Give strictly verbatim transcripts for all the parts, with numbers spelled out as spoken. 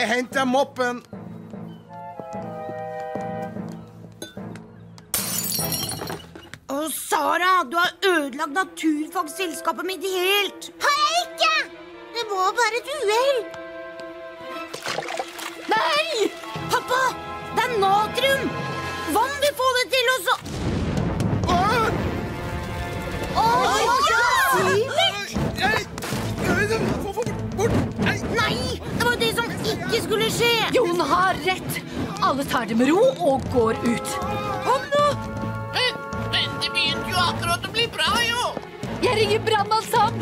Jeg henter moppen. Å, Sara, du har ødelagt naturfagselskapet mitt helt. Har jeg ikke? Det var bare et uhell. Nei! Pappa, det er natrium. Vann vil få det til også. Åh, ja! Nei, det var det som ikke skulle skje. Jon har rett. Alle tar det med ro og går ut. Kom nå. Men det begynte jo akkurat å bli bra, jo. Jeg ringer brannmann Sam.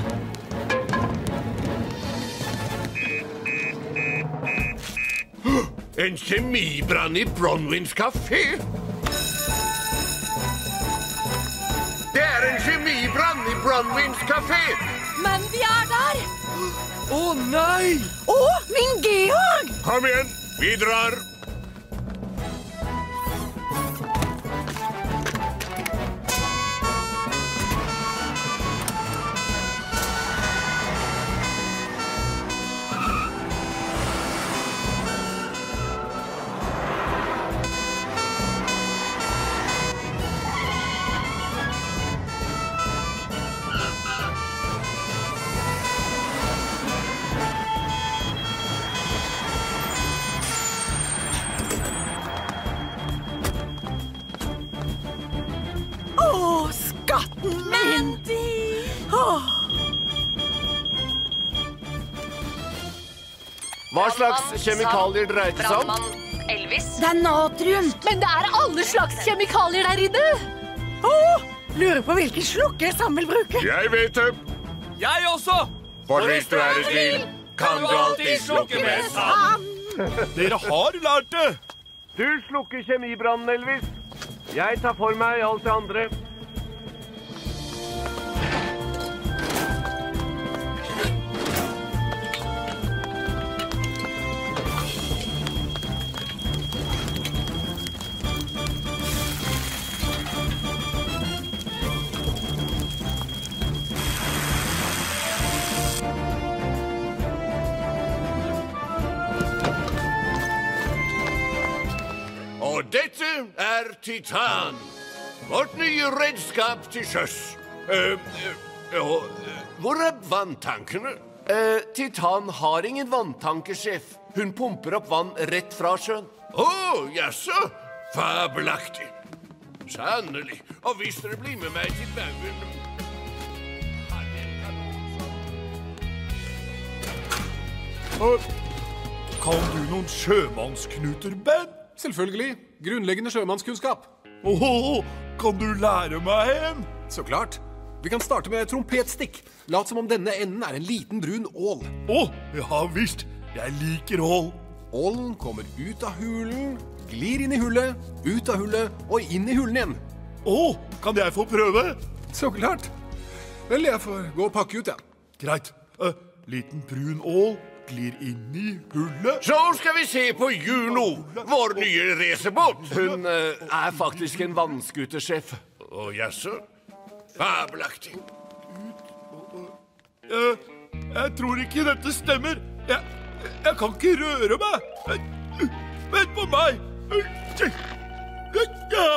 En kjemibrann i Bronwyns kafé. Det er en kjemibrann i Bronwyns kafé. Men de er der. Å, nei! Å, min Georg! Kom igjen, vi drar. Hva slags kjemikalier dreier det seg om? Brannmann Elvis. Det er natrium. Men det er alle slags kjemikalier der inne. Åh, lurer på hvilken slukke Sam vil bruke. Jeg vet det. Jeg også. For hvis du er i tvil, kan du alltid slukke med sand. Dere har lært det. Du slukker kjemibrannen, Elvis. Jeg tar for meg alt det andre. Og dette er titan, vårt nye redskap til sjøs. Uh, uh, uh, hvor er vanntankene? Uh, titan har ingen vanntanker, sjef. Hun pumper opp vann rett fra sjøen. Å, oh, jaså? Fabelaktig. Sannelig. Og hvis dere blir med meg til baugen... Uh, kan du noen sjømannsknuter, Ben? Selvfølgelig. Grunnleggende sjømannskunnskap. Åh, kan du lære meg en? Så klart. Vi kan starte med trompetstikk. Lat som om denne enden er en liten brun ål. Åh, ja visst. Jeg liker ål. Ålen kommer ut av hulen, glir inn i hullet, ut av hullet og inn i hulen igjen. Åh, kan jeg få prøve? Så klart. Vel, jeg får gå og pakke ut, ja. Greit. Uh, liten brun ål glir inn i hullet. Så skal vi se på Juno, vår nye racerbåt. Hun uh, er faktisk en vannskutersjef. Å, jaså? Fabelaktig. Uh, jeg tror ikke dette stemmer. Jeg, jeg kan ikke røre meg. Uh, vent på meg. Uh, ja.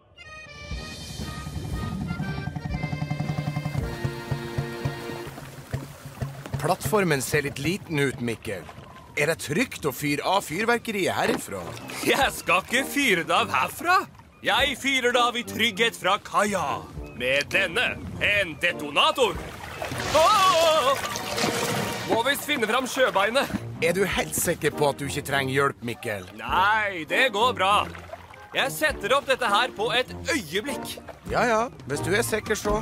Plattformen ser litt liten ut, Mikkel. Er det trygt å fyre av fyrverkeriet herifra? Jeg skal ikke fyre det av herfra. Jeg fyrer det av i trygghet fra kaia. Med denne, en detonator. Åh! Må visst finne fram sjøbeinet. Er du helt sikker på at du ikke trenger hjelp, Mikkel? Nei, det går bra. Jeg setter opp dette her på et øyeblikk. Ja, ja. Hvis du er sikker, så...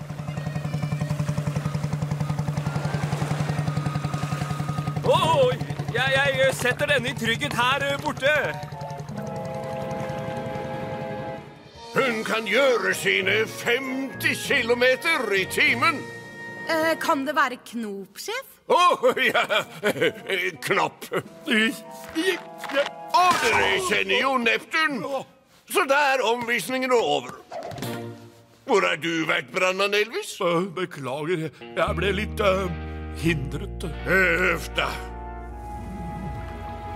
Åh, jeg, jeg setter denne i trygghet her borte. Hun kan gjøre sine femti kilometer i timen. Eh, kan det være knop, sjef? Åh, oh, ja, knopp. Og dere kjenner jo Neptun, så da er omvisningen over. Hvor har du vært, brannmann Elvis? Uh, beklager, jeg ble litt uh, hindret. Øf da.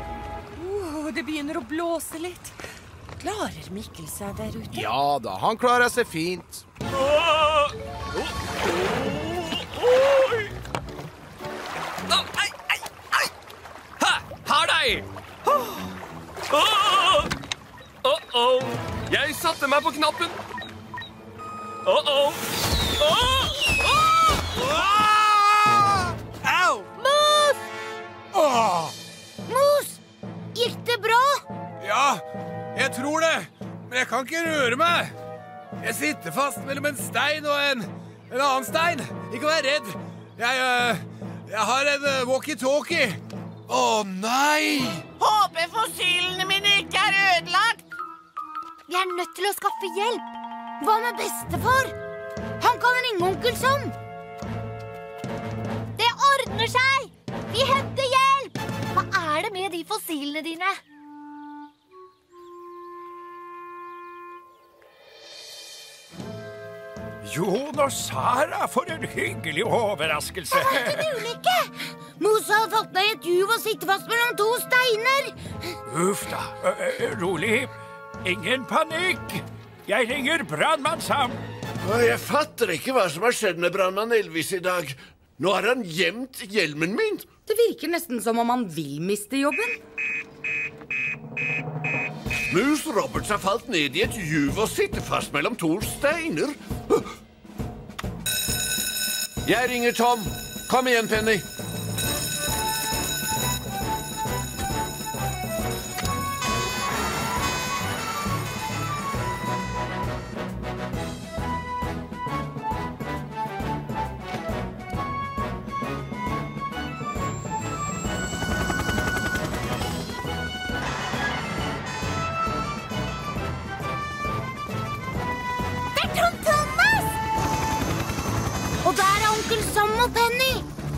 det begynner å blåse litt. Klarer Mikkel seg der ute? Ja da, han klarer seg fint. Åh! Åh! Oi! Au, ei, ei, ei! Hæ, her deg! Åh! Åh, åh! Jeg satte meg på knappen. Åh, åh! Åh! Åh! Au! Mus! Åh! Mus! Gikk det bra? Ja, jeg tror det, men jeg kan ikke røre meg. Jeg sitter fast mellom en stein og en, en annen stein. Ikke vær redd. Jeg, øh, jeg har en øh, walkie-talkie. Å nei! Håper fossilene mine ikke er ødelagt. Vi er nødt til å skaffe hjelp. Hva med bestefar? Han kan ringe onkel Sam. Det ordner seg. Vi henter hjelp. Hva er det med de fossilene dine? Jon og Sara, for en hyggelig overraskelse. Det var ikke en ulykke. Mus har falt ned i et juv og sitter fast mellom to steiner. Uff da, Ø, ø, rolig. Ingen panikk. Jeg ringer brannmann Sam. Å, Jeg fatter ikke hva som har skjedd med brannmann Elvis i dag. Nå har han gjemt hjelmen min. Det virker nesten som om han vil miste jobben. Mus Roberts har falt ned i et juv og sitter fast mellom to steiner. Jeg ringer Tom. Kom igjen, Penny. Det er Tom Thomas! Og der er onkel Sam og Penny.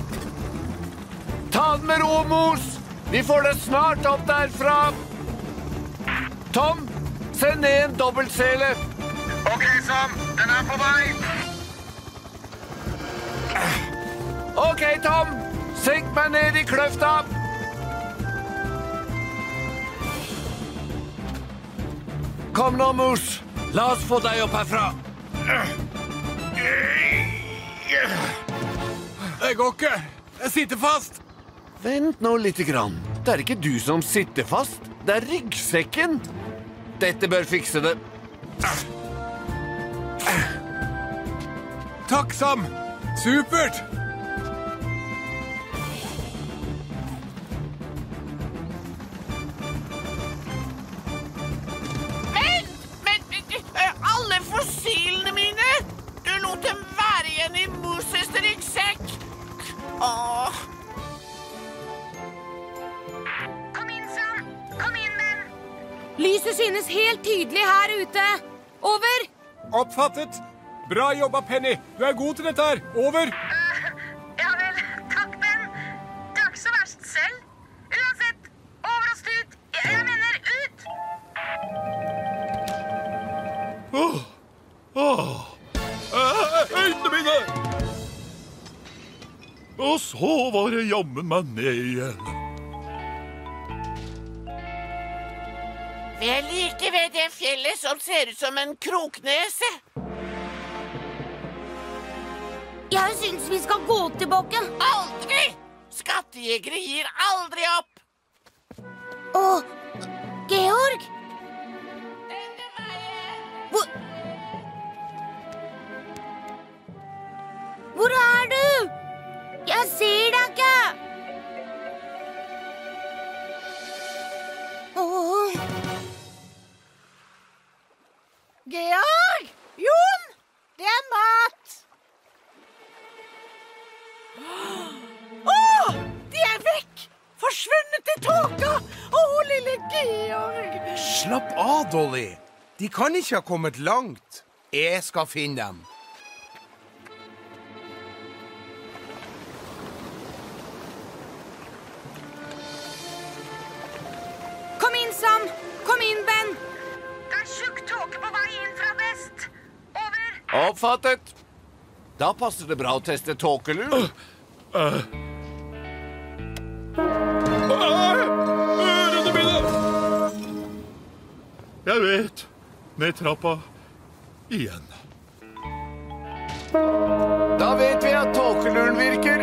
Ta den med ro, Mus. Vi får det snart opp derfra. Tom, send ned en dobbeltsele. Ok, Sam, den er på vei. Ok, Tom. Senk meg ned i kløfta. Kom nå, Mus. La oss få deg opp herfra. Det går ikke. Jeg sitter fast. Vent nå litt grann. Det er ikke du som sitter fast. Det er ryggsekken. Dette bør fikse det. Takk, Sam. Supert. Men, men, ø, alle fossilene mine. Du lot dem være igjen i Moses ryggsekk. Åh. Kom inn, Sam. Kom inn, venn. Lyset synes helt tydelig her ute. Over. Oppfattet. Bra jobba, Penny. Du er god til dette her. Over. Ja vel, takk, venn. Det er ikke så verst selv. Uansett, over og stut. Jeg mener ut. Åh, åh. Øynene mine! Og så var jeg jammen meg ned igjen. Vi er like ved det fjellet som ser ut som en kroknese. Jeg synes vi skal gå tilbake. Aldri! Skattejegere gir aldri opp. Åh, Georg? Hvor... Hvor er du? Jeg ser deg ikke. Åh. Georg! Jon! Det er mat! Åh! De er vekk! Forsvunnet i tåka! Åh, lille Georg! Slapp av, Dolly. De kan ikke ha kommet langt. Jeg skal finne dem. Kom inn, Sam. Kom inn, Ben. Det er tjukk tåke på vei inn fra vest. Over. Oppfattet. Da passer det bra å teste tåkelur. Ørene mine! Jeg vet. Ned trappa. Igjen. Da vet vi at tåkeluren virker.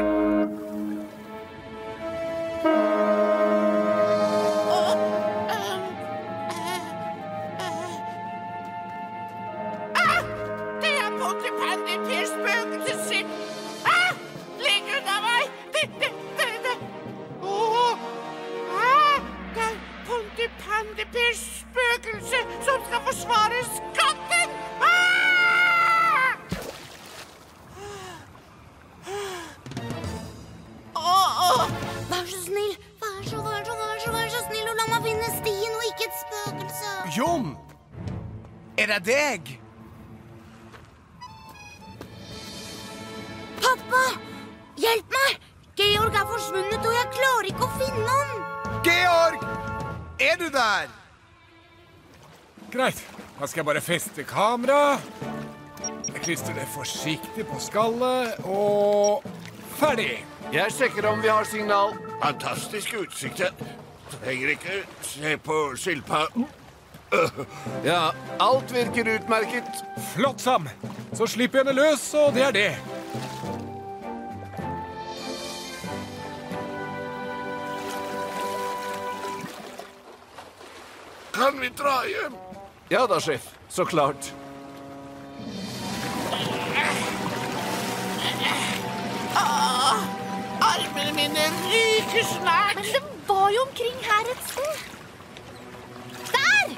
Det er Pontypandy Per spøkelset sitt. Ah, legg unna meg. Det, det, det, det. Åh, ah, det er Pontypandy Per spøkelse som skal forsvare skatten. Ah! Vær så snill, vær så, vær så, vær så, vær så snill og la meg finne stien og ikke et spøkelse. Jon! Er det deg? Pappa, hjelp meg! Georg er forsvunnet og jeg klarer ikke å finne han. Georg! Er du der? Greit, da skal jeg bare feste kamera. Jeg klistrer det forsiktig på skallet, og ferdig. Jeg sjekker om vi har signal. Fantastisk utsikt. Trenger ikke se på skilpadden. Ja, alt virker utmerket. Flott, Sam. Så slipper jeg henne løs, og det er det. Kan vi dra hjem? Ja da, sjef. Så klart. Ah, armene mine ryker snart. Men det var jo omkring her et sted. Der!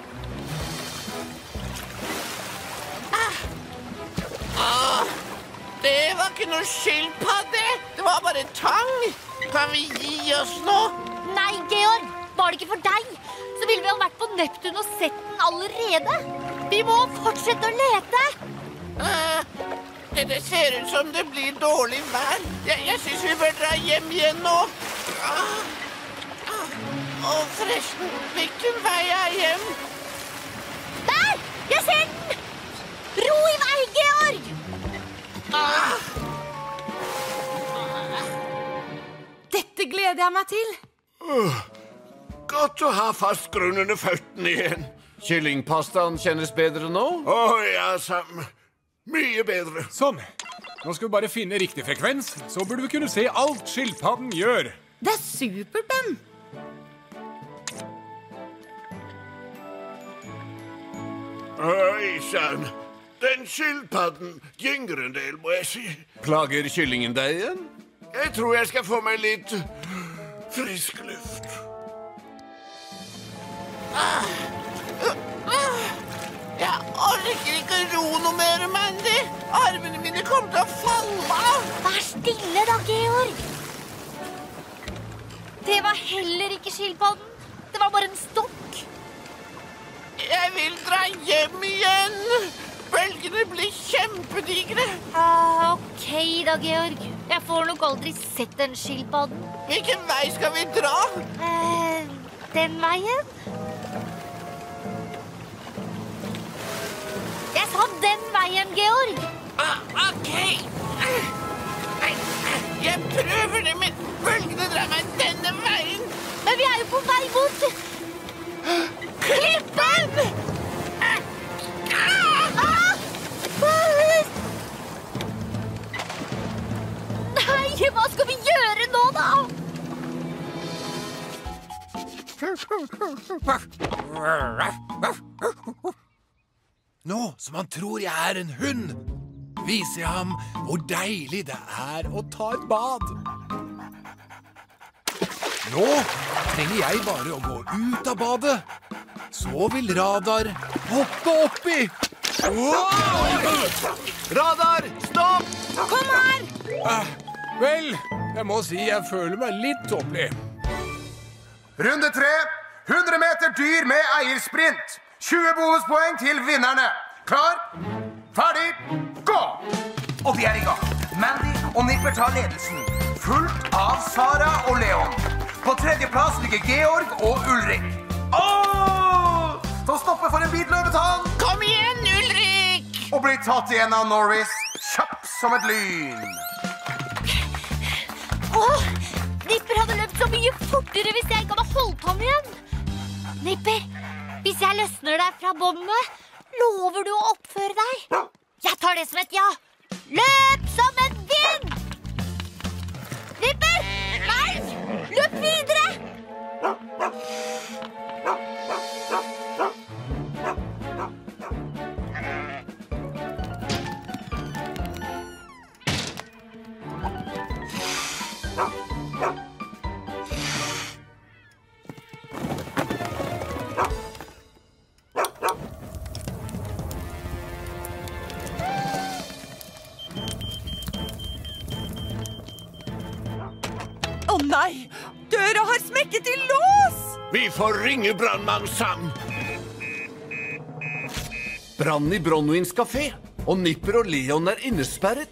Ah, det var ikke noe skilpadde. Det var bare tang. Kan vi gi oss nå? Nei, Georg. Var det ikke for deg, så ville vi ha vært på Neptun og sett den allerede. Vi må fortsette å lete. Ah, det, det ser ut som det blir dårlig vær. Jeg, jeg synes vi bør dra hjem igjen nå. Ah, ah, og forresten, hvilken vei er hjem? Der! Jeg ser den! Ro i vei, Georg! Ah. Dette gleder jeg meg til. Uh, godt å ha fast grunn under føttene igjen. Kyllingpastaen kjennes bedre nå? Å ja, Sam. Mye bedre. Sånn. Nå skal vi bare finne riktig frekvens, så burde vi kunne se alt skilpadden gjør. Det er supert, Ben. Oi, sann. Den skilpadden gynger en del, må jeg si. Plager kyllingen deg igjen? Jeg tror jeg skal få meg litt frisk luft. Jeg orker ikke ro noe mer, Mandy. Armene mine kommer til å falle av. Vær stille da, Georg. Det var heller ikke skilpadden. Det var bare en stokk. Jeg vil dra hjem igjen. Bølgene blir kjempedigre. Ah, ok da, Georg. Jeg får nok aldri sett den skilpadden. Hvilken vei skal vi dra? Eh, den veien? Jeg sa den veien, Georg. Ah, ok. Jeg prøver det, men bølgene drar meg denne veien. Men vi er jo på vei mot... Klippen! Nei, hva skal vi gjøre nå, da? Nå som han tror jeg er en hund, viser jeg ham hvor deilig det er å ta et bad. Nå trenger jeg bare å gå ut av badet. Så vil Radar hoppe oppi. Wow! Radar, stopp! Kom her! Ah, vel, jeg må si jeg føler meg litt tåpelig. Runde tre. hundre meter dyr med eiersprint. tjue bonuspoeng til vinnerne. Klar, ferdig, gå! Og de er i gang. Mandy og Nipper tar ledelsen, fulgt av Sara og Leon. På tredje plass ligger Georg og Ulrik. Åh! Så stopper for en bit løvetann. Kom igjen, Ulrik! Og blir tatt igjen av Norris, kjapp som et lyn. Åh, Nipper hadde løpt så mye fortere hvis jeg ikke hadde holdt ham igjen. Nipper, Hvis jeg løsner deg fra båndet, lover du å oppføre deg? Jeg tar det som et ja. Løp som en vind! Nipper! Nei! Løp videre! Å nei, døra har smekket i lås! Vi får ringe brannmann Sam. Brann i Bronwyn's kafé, og Nipper og Leon er innesperret.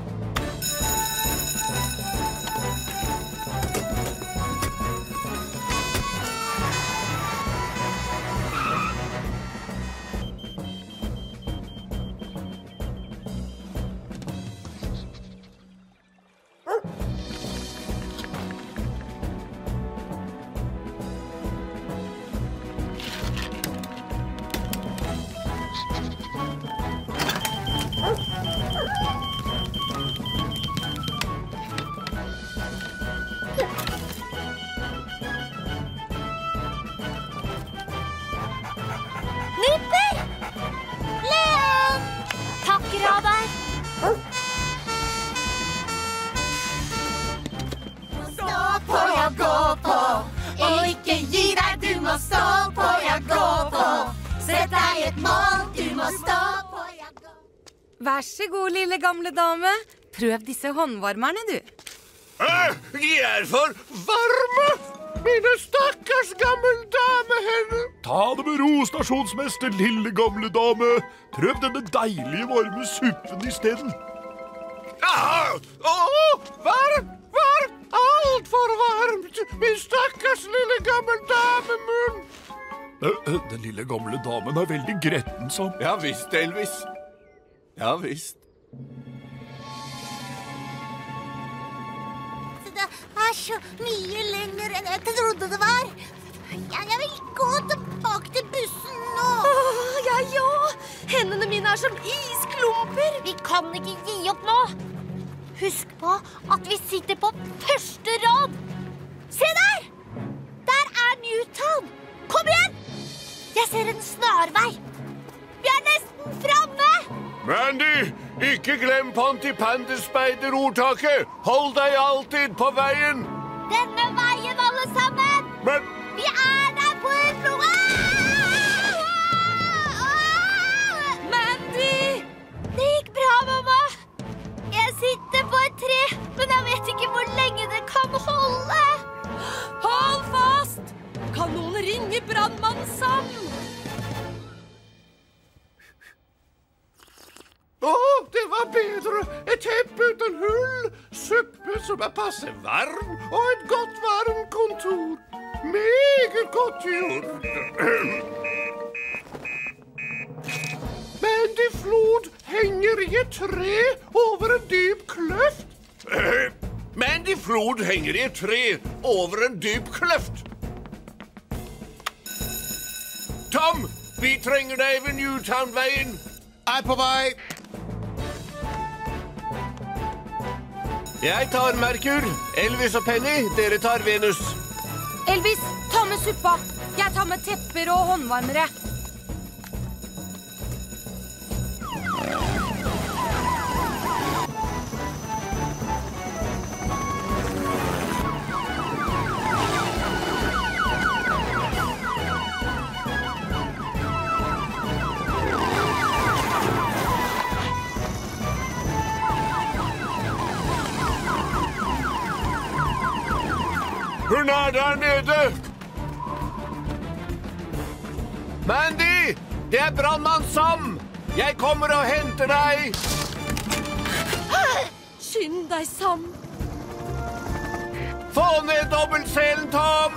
Nipper! Leon! Takk, Radar. Stå på, ja, gå på. Og ikke gi deg, du må stå på, ja, gå på. Sett deg et mål, du må stå på, ja, gå på. Vær så god, lille gamle dame. Prøv disse håndvarmerne, du. Øh, de er for varme! Mine stakkars gammel damehenne. Ta det med ro, stasjonsmester, lille gamle dame. Prøv denne deilige varme suppen i stedet. Ah, åh, varm, varm, alt for varmt. Min stakkars lille gammel damemunn. Den lille gamle damen er veldig gretten, sånn. Ja visst, Elvis. Ja visst. Det er så mye lenger enn jeg trodde det var. Ja, jeg vil gå tilbake til bussen nå. Åh, ja, ja. Hendene mine er som isklumper. Vi kan ikke gi opp nå. Husk på at vi sitter på første rad. Se der! Der er Newtown. Kom igjen! Jeg ser en snarvei. Vi er nesten framme. Mandy, ikke glem Pontypandyspeiderordtaket. Hold deg alltid på veien. Denne veien, alle sammen. Men Vi er der på en bro. Mandy! Det gikk bra, mamma. Jeg sitter på et tre, men jeg vet ikke hvor lenge det kan holde. Hold fast! Kan noen ringe brannmann Sam? Åh, det var bedre. Et teppe uten hull, suppe som er passe varm, og et godt varmt kontor. Meget godt gjort. Mandy Flod henger i et tre over en dyp kløft. Mandy Flod henger i et tre over en dyp kløft. Tom, vi trenger deg ved Newtown-veien. Er på vei. Jeg tar Merkur. Elvis og Penny, dere tar Venus. Elvis, ta med suppa. Jeg tar med tepper og håndvarmere. Hun er der nede! Mandy! Det er brannmann Sam! Jeg kommer og henter deg! Skynd deg, Sam. Få ned dobbeltselen, Tom!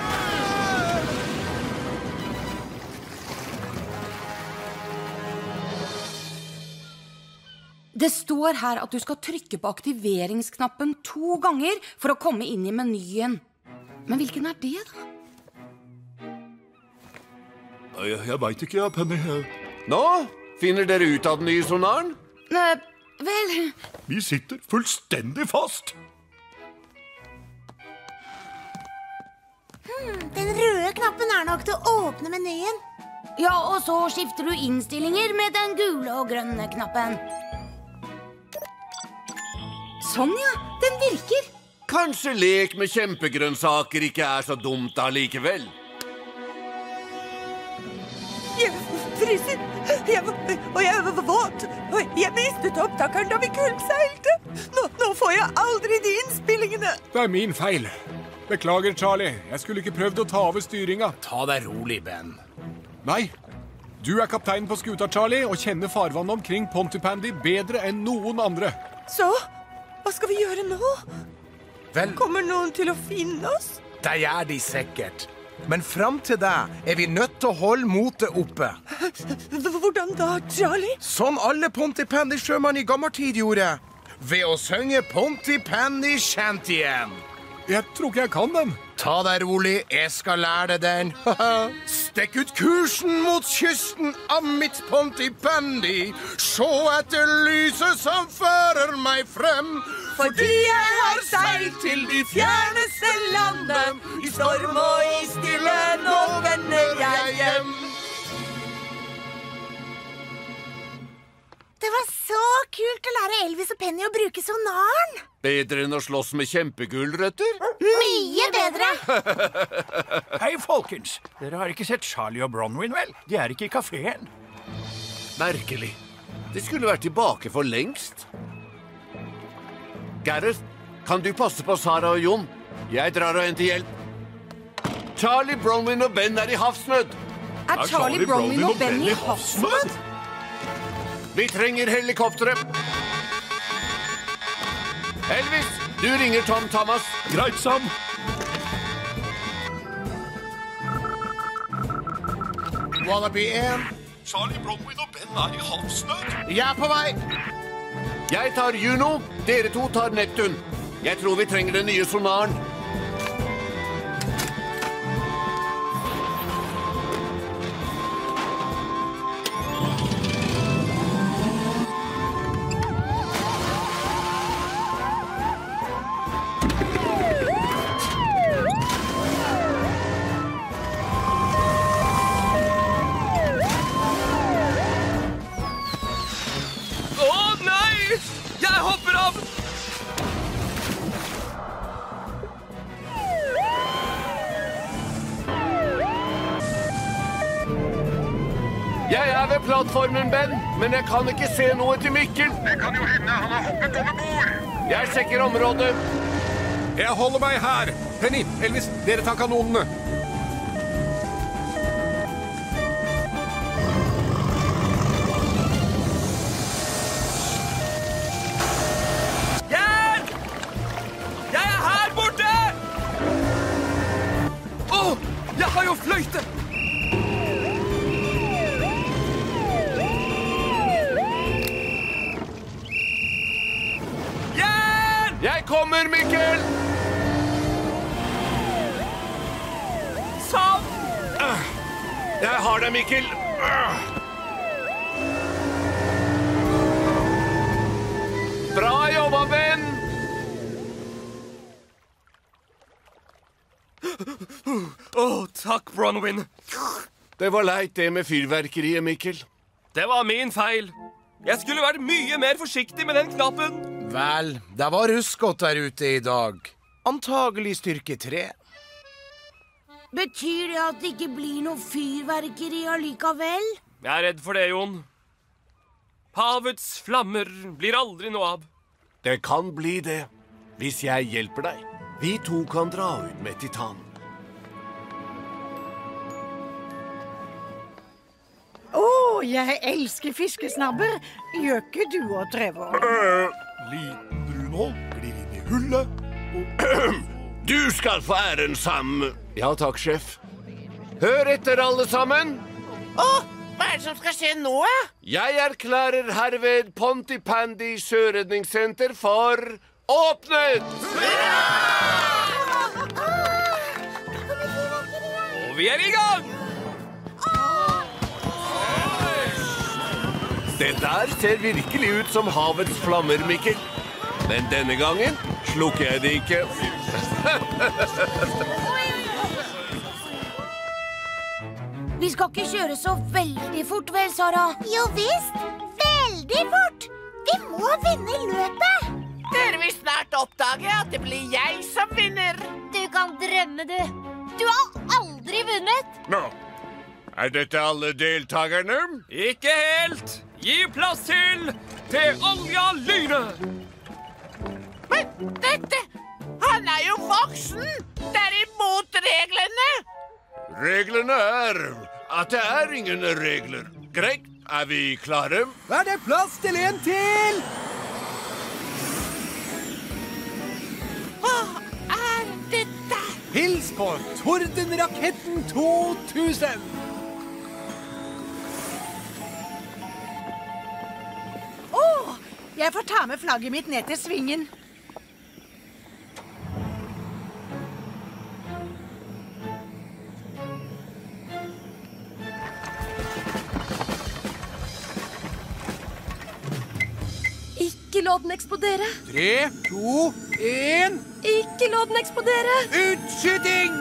Det står her at du skal trykke på aktiveringsknappen to ganger for å komme inn i menyen. Men hvilken er det, da? Jeg, jeg vet ikke, ja, Penny. Nå finner dere ut av den nye sonaren? Eh, vel... Vi sitter fullstendig fast. Hmm, den røde knappen er nok til å åpne menyen. Ja, og så skifter du innstillinger med den gule og grønne knappen. Sånn, ja. Den virker. Kanskje lek med kjempegrønnsaker ikke er så dumt allikevel. Jeg fryser, jeg, og jeg var våt, og jeg mistet opptakeren da vi kulmseilte. Nå, nå får jeg aldri de innspillingene. Det er min feil. Beklager, Charlie. Jeg skulle ikke prøvd å ta over styringa. Ta deg rolig, Ben. Nei. Du er kapteinen på skuta, Charlie, og kjenner farvannet omkring Pontypandy bedre enn noen andre. Så, hva skal vi gjøre nå? Vel, Kommer noen til å finne oss? det er de sikkert. Men frem til det er vi nødt til å holde motet oppe. Hvordan da, Charlie? Sånn alle Pontypandy-sjømann i gammel tid gjorde. Ved å synge Pontypandy Shantyen. Jeg tror ikke jeg kan den. Ta deg rolig, jeg skal lære deg den. Stekk ut kursen mot kysten av mitt Pontypandy. Se etter lyset som fører meg frem. Fordi jeg har seilt til de fjerneste landene. I storm og i stille, nå vender jeg hjem. Det var så kult å lære Elvis og Penny å bruke sonaren. Bedre enn å slåss med kjempegulrøtter? Mye bedre. Hei, folkens. Dere har ikke sett Charlie og Bronwyn, vel? De er ikke i kaféen. Merkelig. De skulle vært tilbake for lengst. Gareth, kan du passe på Sarah og Jon? Jeg drar og henter hjelp. Charlie, Bronwyn og Ben er i havsnød. Er Charlie, Bronwyn og Ben i havsnød? Vi trenger helikoptere. Elvis, du ringer Tom Thomas. Greit, Sam. Wallaby en. Charlie, Bronwyn og Ben er i havsnød. Jeg er på vei. Jeg tar Juno, dere to tar Neptun. Jeg tror vi trenger den nye sonaren. Jeg er ved plattformen, Ben, men jeg kan ikke se noe til Mikkel. Det kan jo hende han har hoppet over bord. Jeg sjekker området. Jeg holder meg her. Penny, Elvis, dere tar kanonene. Hjelp! Jeg er her borte! Åh, jeg har jo fløyte! Jeg kommer, Mikkel! Sam! Jeg har deg, Mikkel. Bra jobba, Ben! Åh, takk, Bronwyn. Det var leit det med fyrverkeriet, Mikkel. Det var min feil. Jeg skulle vært mye mer forsiktig med den knappen. Vel, det var ruskott der ute i dag. Antagelig styrke tre. Betyr det at det ikke blir noe fyrverkeri allikevel? Jeg er redd for det, Jon. Havets flammer blir aldri noe av. Det kan bli det, hvis jeg hjelper deg. Vi to kan dra ut med Titan. Å, oh, jeg elsker fiskesnabber. Gjør ikke du og Trevor? Liten brunhold glir inn i hullet. Du skal få æren, Sam. Ja, takk, sjef. Hør etter, alle sammen. Å, oh, hva er det som skal skje nå? Jeg erklærer herved Pontypandy sjøredningssenter for åpnet! Og vi er i gang! Det der ser virkelig ut som havets flammer, Mikkel. Men denne gangen slukker jeg det ikke. Vi skal ikke kjøre så veldig fort, vel, Sara? Jo visst. Veldig fort. Vi må vinne løpet. Dere vil snart oppdage at det blir jeg som vinner. Du kan drømme, du. Du har aldri vunnet. Nå, er dette alle deltakerne? Ikke helt. Gi plass til til Olja Lyne. Men dette, han er jo voksen. Det er imot reglene. Reglene er at det er ingen regler. Greit, er vi klare? Er det plass til en til? Hva er dette? Hils på Tordenraketten to tusen. Åh, jeg får ta med flagget mitt ned til svingen. Ikke la den eksplodere. Tre, to, en. Ikke la den eksplodere. Utskyting!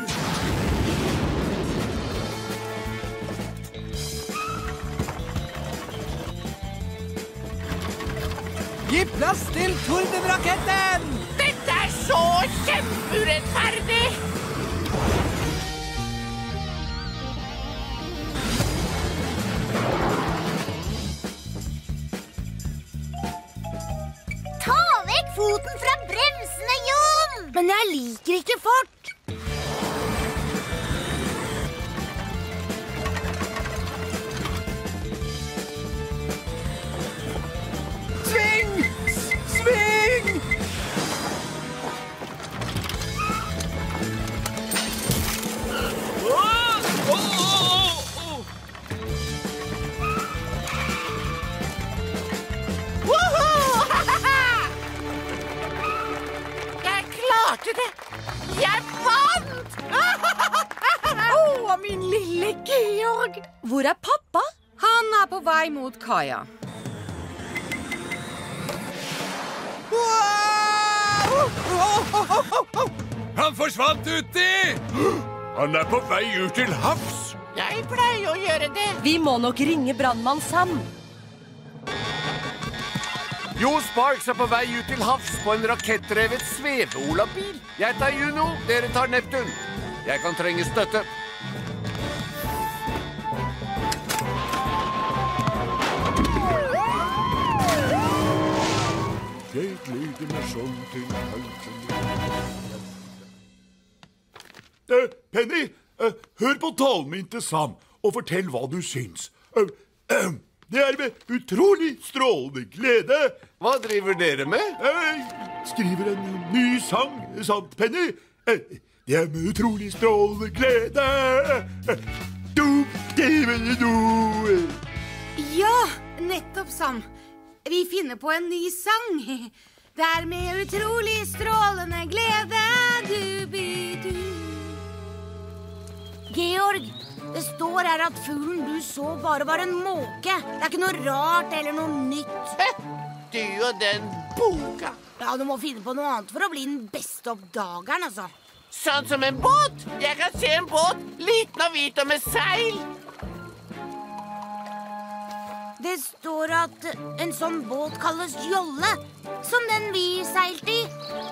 Gi plass til Tordenraketten! Dette er så kjempeurettferdig. Ta vekk foten fra bremsene, Jon! Men jeg liker ikke fort. Sving! Sving! Jeg klarte det. Jeg vant! Åh, min lille Georg. Hvor er pappa? Han er på vei mot kaia. Han forsvant uti! Han er på vei ut til havs. Jeg pleier å gjøre det. Vi må nok ringe brannmann Sam. Jo Sparks er på vei ut til havs på en rakettdrevet sveve-olabil. Jeg tar Juno, dere tar Neptun. Jeg kan trenge støtte. Jeg gleder meg sånn til kanskje. Eh, Penny, eh, hør på talen min til Sam, og fortell hva du syns. Eh, eh, det er med utrolig strålende glede. Hva driver dere med? Jeg skriver en ny sang, sant, Penny? Eh, det er med utrolig strålende glede. Eh, du, du, du. Ja, nettopp, Sam. Vi finner på en ny sang. Det er med utrolig strålende glede. Du-bi-du. Georg, det står her at fuglen du så bare var en måke. Det er ikke noe rart eller noe nytt. Du og den boka. Ja, du må finne på noe annet for å bli den beste oppdageren, altså. Sånn som en båt. Jeg kan se en båt, liten og hvit og med seil. Det står at en sånn båt kalles jolle, som den vi seilte i.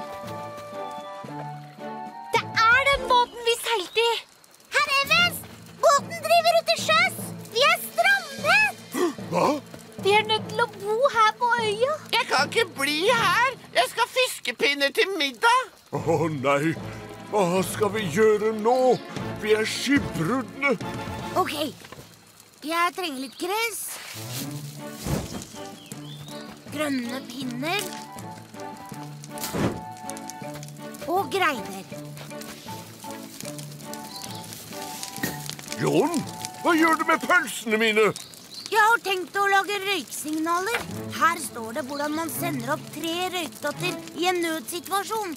Det er den båten vi seilte i. Herr Evans, båten driver ut til sjøs. Vi er strandet. Hva? Vi er nødt til å bo her på øya. Jeg kan ikke bli her. Jeg skal fiskepinner til middag. Å nei, hva skal vi gjøre nå? Vi er skipbrudne. Ok, jeg trenger litt gress. Grønne pinner. Og greiner. Jon, hva gjør du med pølsene mine? Jeg har tenkt å lage røyksignaler. Her står det hvordan man sender opp tre røykdotter i en nødsituasjon.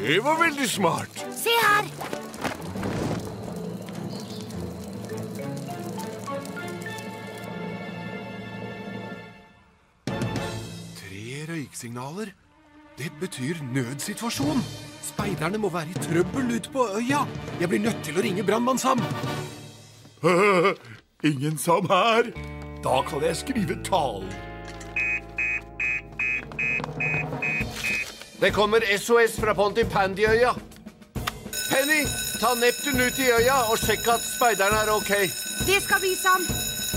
Det var veldig smart. Se her. Tre røyksignaler. Det betyr nødsituasjon. Speiderne må være i trøbbel ut på øya. Jeg blir nødt til å ringe brannmann Sam. Ingen Sam her. Da kan jeg skrive talen. Det kommer S O S fra Pontypandyøya. Penny, ta Neptun ut i øya og sjekk at speiderne er ok. Det skal vi, Sam.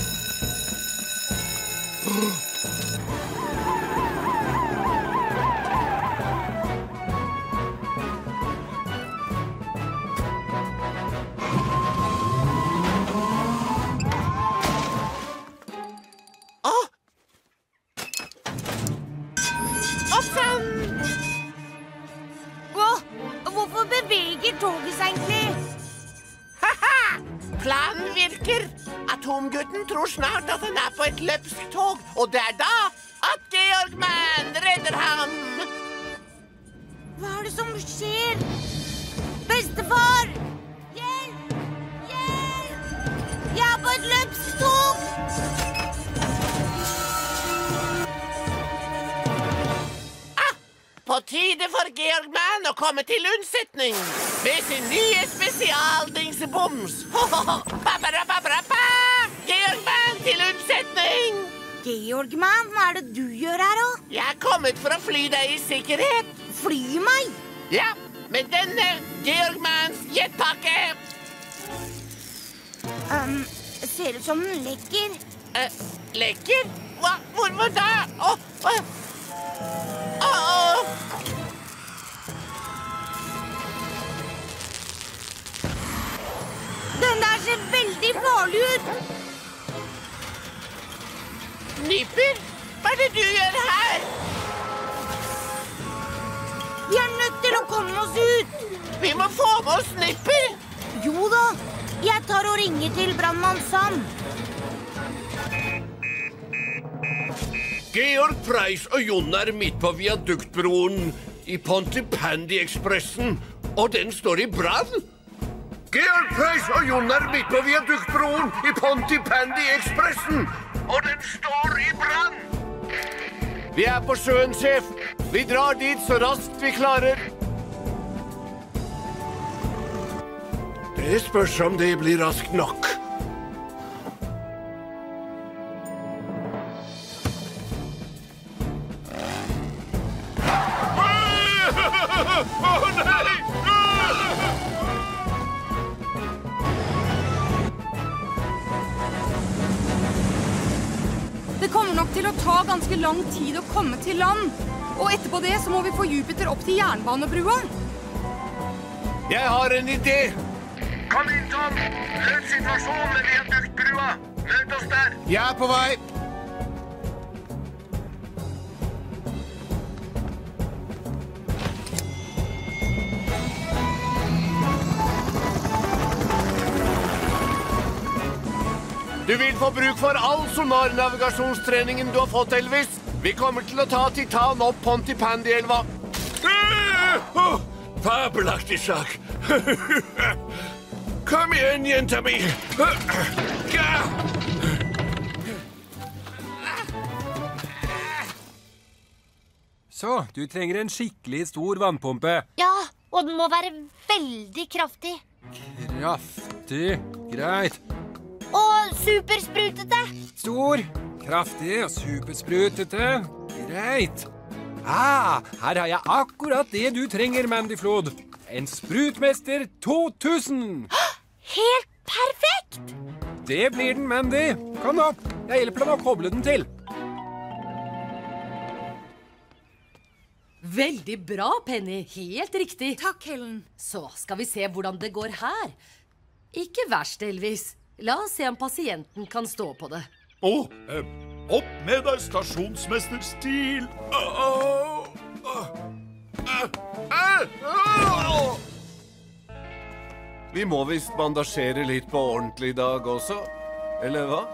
Planen virker. Atomgutten tror snart at han er på et løpsktog, og det er da at Georg Mann redder ham. Hva er det som skjer? Bestefar! Hjelp! Hjelp! Jeg er på et løpsktog! På tide for Georg Mann å komme til unnsetning med sin nye spesialdingseboms. Georg Mann til unnsetning! Georg Mann, hva er det du gjør her, da? Jeg er kommet for å fly deg i sikkerhet. Fly meg? Ja, med denne Georg Manns jetpakke. Um, ser ut som den lekker. Uh, lekker? Hva? Hvor, hvor da? Åh, oh, åh. Oh. Den der ser veldig farlig ut. Nipper, hva er det du gjør her? Vi er nødt til å komme oss ut. Vi må få med oss Nipper. Jo da, jeg tar og ringer til brannmann Sam. Georg Preis og Jon er midt på viaduktbroen i Pontypandy-ekspressen, og den står i brann. Georg Preis og Jon er midt på viaduktbroen i Pontypandy-ekspressen, og den står i brann. Vi er på sjøen, sjef. Vi drar dit så raskt vi klarer. Det spørs om det blir raskt nok. Det kommer nok til å ta ganske lang tid å komme til land. Og etterpå det så må vi få Jupiter opp til jernbanebrua. Jeg har en idé. Kom inn, Tom. Løs situasjonen med viaduktbrua. Møt oss der. Jeg er på vei. Du vil få bruk for all sonarnavigasjonstreningen du har fått, Elvis. Vi kommer til å ta Titan opp Pontypandy-elva. Oh, fabelaktig sak. Kom igjen, jenta mi. Så, du trenger en skikkelig stor vannpumpe. Ja, og den må være veldig kraftig. Kraftig. Greit. Og supersprutete. Stor, kraftig og supersprutete. Greit. Ah, her har jeg akkurat det du trenger, Mandy Flod. En sprutmester to tusen. Helt perfekt! Det blir den, Mandy. Kom nå, jeg hjelper deg med å koble den til. Veldig bra, Penny. Helt riktig. Takk, Helen. Så skal vi se hvordan det går her. Ikke verst, Elvis. La oss se om pasienten kan stå på det. Å, eh, opp med deg, stasjonsmester Stil. Oh, oh, oh. Vi må visst bandasjere litt på ordentlig i dag også, eller hva?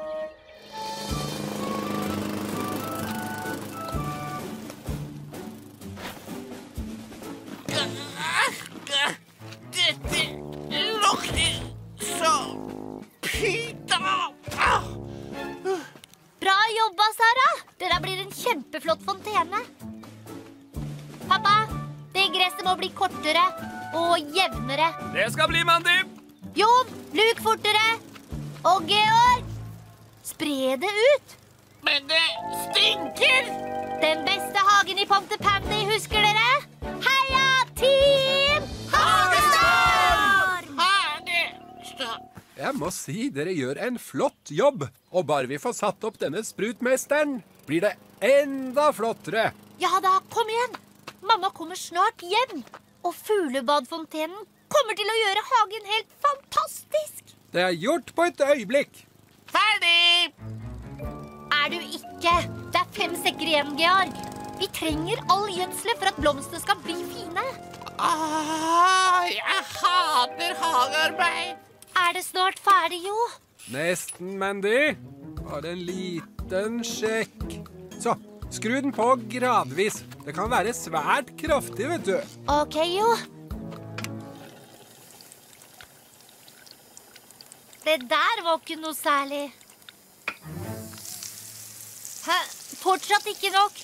hit, da! Ah. Bra jobba, Sara. Det der blir en kjempeflott fontene. Pappa, det gresset må bli kortere og jevnere. Det skal bli, Mandy. Jon, luk fortere. Og Georg, spre det ut. Men det stinker! Den beste hagen i Pontypandy, husker dere? Heia, team! Hagestorm! Hagestorm! Jeg må si dere gjør en flott jobb. Og bare vi får satt opp denne sprutmesteren, blir det enda flottere. Ja da, kom igjen. Mamma kommer snart hjem. Og fuglebadfontenen kommer til å gjøre hagen helt fantastisk. Det er gjort på et øyeblikk. Ferdig! Er du ikke? Det er fem sekker igjen, Georg. Vi trenger all gjødsel for at blomstene skal bli fine. Ah, jeg hater hagearbeid. Er det snart ferdig, Jo? Nesten, Mandy. Bare en liten sjekk. Så, skru den på gradvis. Det kan være svært kraftig, vet du. Ok, Jo. Det der var ikke noe særlig. Hæ? Fortsatt ikke nok.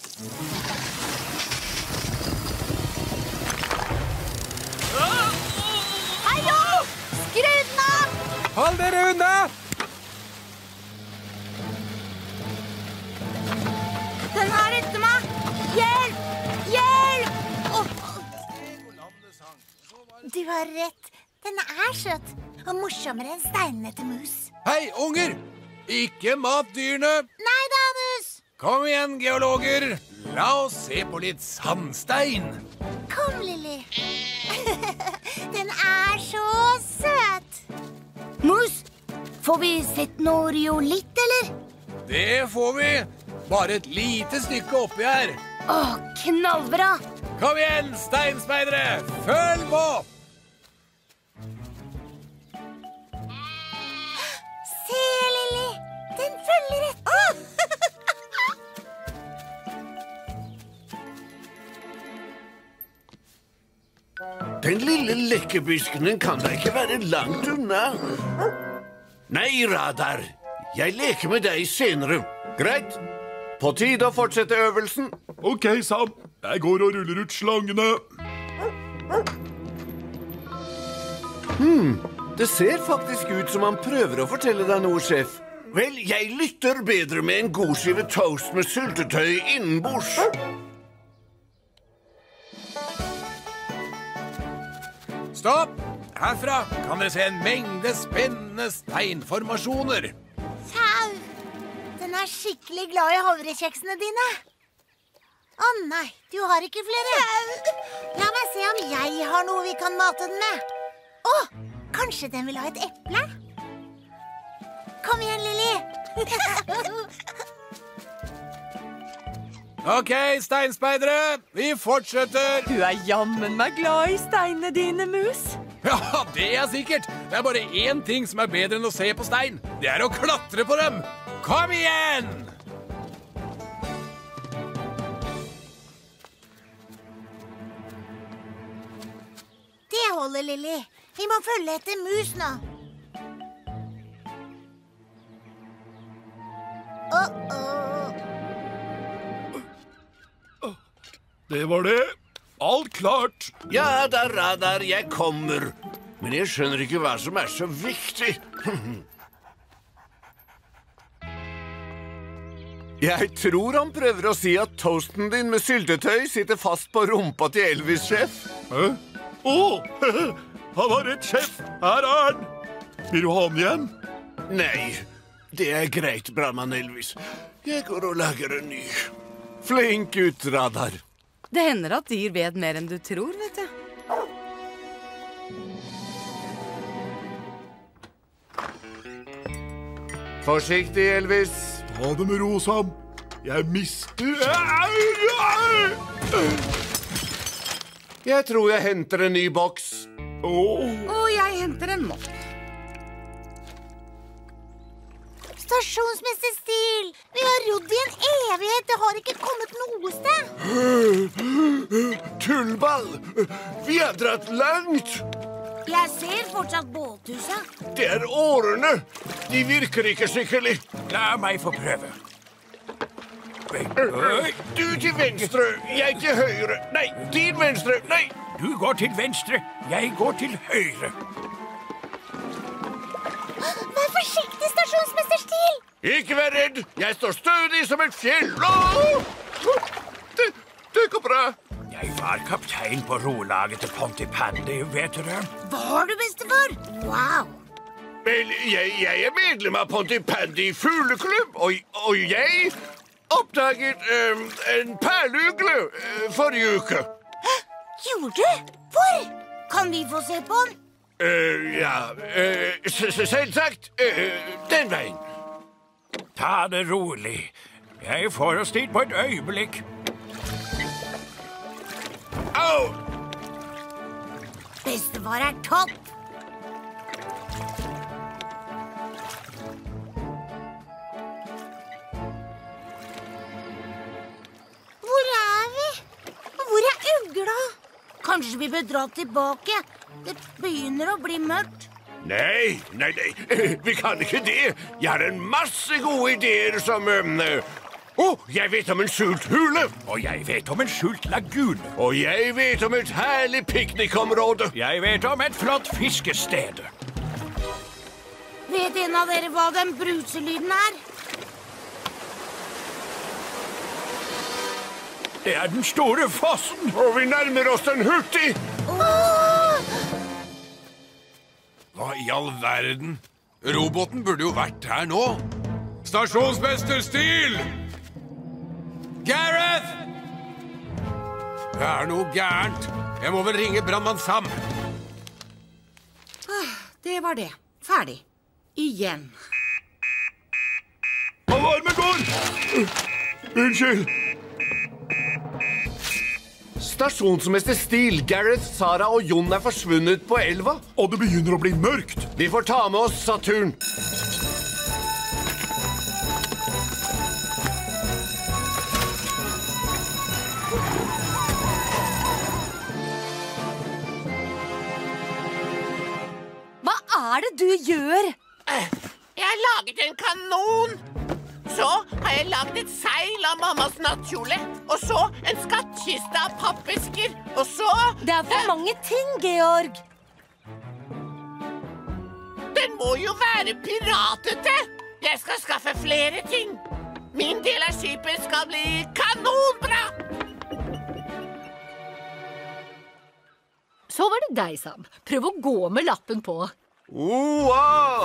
Hei, Jo! Skru den av! Hold dere unna! Den er etter meg! Hjelp! Hjelp! Åh. Du har rett. Den er søt. Og morsommere enn steinene til mus. Hei, unger! Ikke mat dyrene! Nei da, mus! Kom igjen, geologer. La oss se på litt sandstein. Kom, Lily. Den er så søt. Mus, får vi sett noe riolitt, eller? Det får vi. Bare et lite stykke oppi her. Åh, knallbra. Kom igjen, steinspeidere. Følg på! Se, Lily. Den følger etter. Den lille lekkebiskenen kan da ikke være langt unna. Nei, Radar. Jeg leker med deg senere. Greit? På tide å fortsette øvelsen. Ok, Sam. Jeg går og ruller ut slangene. Hmm, det ser faktisk ut som han prøver å fortelle deg noe, sjef. Vel, jeg lytter bedre med en god skive toast med syltetøy innenbords. Stopp! Herfra kan dere se en mengde spennende steinformasjoner. Sau! Den er skikkelig glad i havrekjeksene dine. Å nei, du har ikke flere. La meg se om jeg har noe vi kan mate den med. Å, kanskje den vil ha et eple? Kom igjen, Lily. Ok, steinspeidere, vi fortsetter. Du er jammen meg glad i steinene dine, mus. Ja, det er sikkert. Det er bare én ting som er bedre enn å se på stein. Det er å klatre på dem. Kom igjen! Det holder, Lily. Vi må følge etter mus nå. Uh-oh. Det var det. Alt klart. Ja, da, Radar, jeg kommer. Men jeg skjønner ikke hva som er så viktig. Jeg tror han prøver å si at toasten din med syltetøy sitter fast på rumpa til Elvis, sjef. Hæ? Åh, han har rett, sjef. Her er han. Vil du ha han igjen? Nei, det er greit, brannmann Elvis. Jeg går og lager en ny. Flink ut, Radar. Det hender at dyr vet mer enn du tror, vet du. Forsiktig, Elvis. Ta det med ro, Sam. Jeg mister... Jeg tror jeg henter en ny boks. Åh. Og jeg henter en mopp. Stasjonsmester Stil, vi har rodd i en evighet. Det har ikke kommet noe sted. Tullball! Vi har dratt langt. Jeg ser fortsatt båthuset. Det er årene. De virker ikke skikkelig. La meg få prøve. Du til venstre, jeg til høyre. Nei, din venstre, nei. Du går til venstre, jeg går til høyre. Vær forsiktig, stasjonsmester Stil! Ikke vær redd, jeg står stødig som et fjell. Det, det går bra. Jeg var kaptein på rolaget til Pontypandy, vet du det? Var du, bestefar? Wow! Vel, jeg, jeg er medlem av Pontypandy fugleklubb, og, og jeg oppdaget um, en perlugle uh, forrige uke. Gjorde du? Hvor? Kan vi få se på den? Uh, ja, uh, selvsagt. Uh, den veien. Ta det rolig. Jeg får oss dit på et øyeblikk. Au! Bestefar er topp. Hvor er vi? Hvor er ugla? Kanskje vi bør dra tilbake? Det begynner å bli mørkt. Nei, nei, nei, vi kan ikke det. Jeg har en masse gode ideer som... Um, Å, oh, jeg vet om en skjult hule. Og jeg vet om en skjult lagune. Og jeg vet om et herlig piknikområde. Jeg vet om et flott fiskested. Vet en av dere hva den bruselyden er? Det er den store fossen. Og vi nærmer oss den hurtig. Oh! Hva i all verden? Roboten burde jo vært her nå. Stasjonsmester Stil! Gareth! Det er noe gærent. Jeg må vel ringe brannmann Sam. Ah, det var det. Ferdig. Igjen. Alarmen går! Unnskyld. Stasjonsmester Stil, Gareth, Sara og Jon er forsvunnet på elva. Og det begynner å bli mørkt. Vi får ta med oss Saturn. Hva er det du gjør? Jeg har laget en kanon. Så har jeg laget et seil av mammas nattkjole. Og så en skattkiste av pappesker. Og så... Det er for mange ting, Georg. Den må jo være piratete. Jeg skal skaffe flere ting. Min del av skipet skal bli kanonbra. Så var det deg, Sam. Prøv å gå med lappen på. Oa!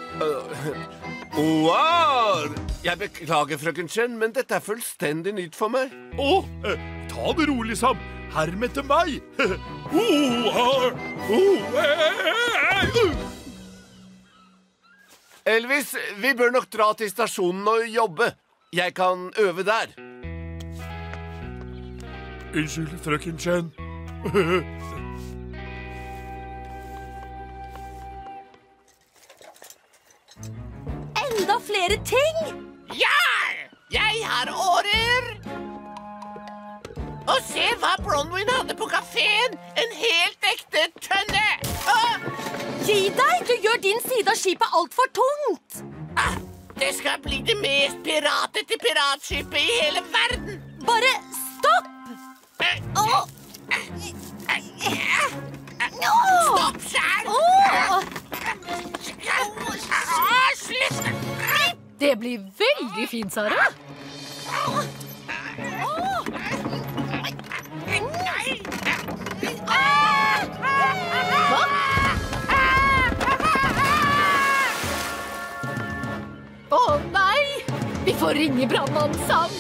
Oa! Jeg beklager, frøken Chen, men dette er fullstendig nytt for meg. Å, eh, ta det rolig, Sam. Herm etter meg. Oa! Oa! Elvis, vi bør nok dra til stasjonen og jobbe. Jeg kan øve der. Unnskyld, frøken Chen. Enda flere ting! Ja! Jeg har årer! Og se hva Bronwyn hadde på kaféen! En helt ekte tønne! Ah! Gi deg! Du gjør din side av skipet alt for tungt! Ah, det skal bli det mest piratete piratskipet i hele verden! Bare stopp! Oh. Stopp selv! Oh. Ah, slutt! Det blir veldig fint, Sara. Hva? Å nei! Vi får ringe brannmann Sam.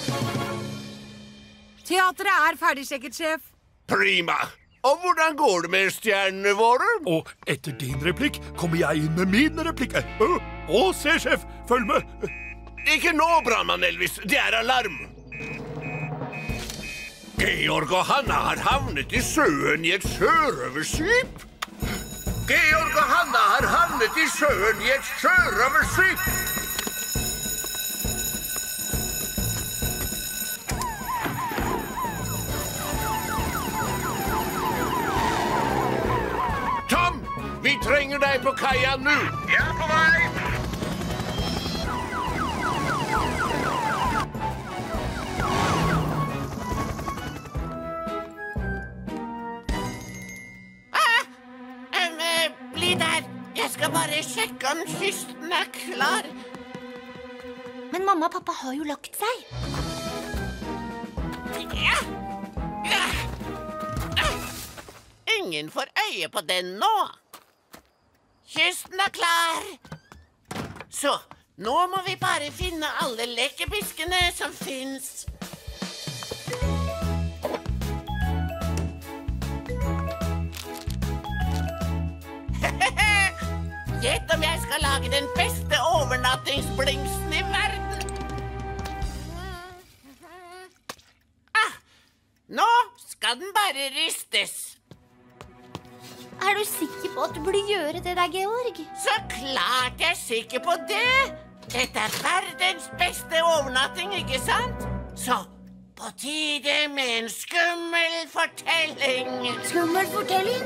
Teatret er ferdigsjekket, sjef. Prima. Og hvordan går det med stjernene våre? Og etter din replikk kommer jeg inn med min replikk. Å, å, se, sjef, følg med. Ikke nå, brannmann Elvis. Det er alarm. Georg og Hanna har havnet i sjøen i et sjørøverskip. Georg og Hanna har havnet i sjøen i et sjørøverskip. deg på kaia nå. Jeg er på vei. Ah, um, eh, bli der. Jeg skal bare sjekke om kysten er klar. Men mamma og pappa har jo lagt seg. Ja. Ja. Ah. Ingen får øye på den nå. Kysten er klar. Så, nå må vi bare finne alle lekebiskene som finnes. Gjett om jeg skal lage den beste overnattingsblingsen i verden. Ah, nå skal den bare ristes. Er du sikker på at du burde gjøre det der, Georg? Så klart jeg er sikker på det. Dette er verdens beste overnatting, ikke sant? Så på tide med en skummel fortelling. Skummel fortelling?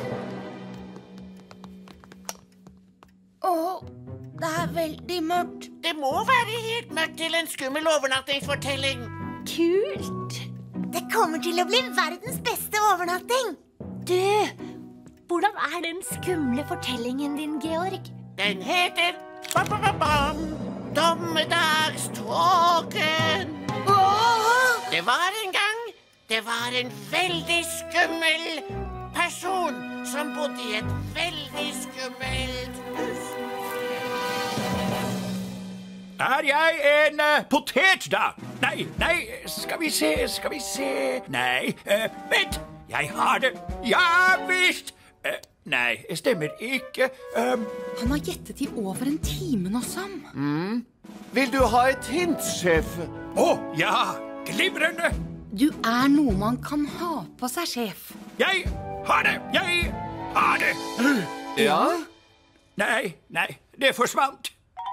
Åh, det er veldig mørkt. Det må være helt mørkt til en skummel overnattingsfortelling. Kult. Det kommer til å bli verdens beste overnatting. Du, hvordan er den skumle fortellingen din, Georg? Den heter bam, bam, bam, bam, Dommedagståken. Det var en gang, det var en veldig skummel person som bodde i et veldig skummelt hus. Er jeg en uh, potet, da? Nei, nei, skal vi se, skal vi se. Nei, uh, vent, jeg har det. Ja, visst. Uh, nei, stemmer ikke. Um, Han har gjettet i over en time nå, Sam. Mm. Vil du ha et hint, sjef? Å, oh, ja, glimrende. Du er noe man kan ha på seg, sjef. Jeg har det, jeg har det. Ja? Nei, nei, det forsvant.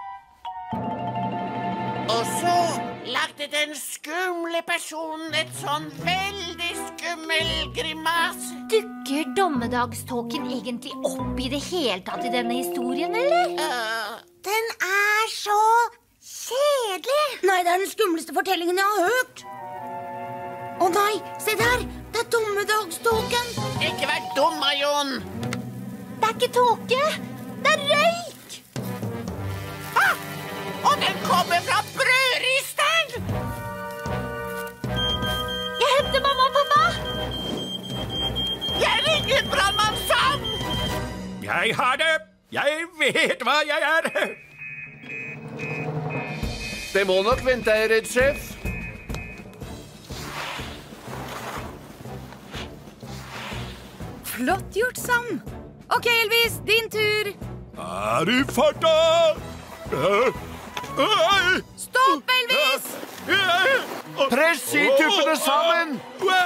Og så lagde den skumle personen et sånn veldig skummel grimase. Dukker Dommedagståken egentlig opp i det hele tatt i denne historien, eller? Uh, den er så kjedelig. Nei, det er den skumleste fortellingen jeg har hørt. Å nei, se der, det er Dommedagståken. Ikke vær dum, Jon. Det er ikke tåke, det er røyk. Ah, og den kommer fra brødristeren. Jeg henter mamma og pappa. Jeg ringer brannmann Sam. Jeg har det. Jeg vet hva jeg er. Det må nok vente, jeg er redd, sjef. Flott gjort, Sam. Ok, Elvis, din tur. Er i farta. Stopp, Elvis! Press situppene sammen.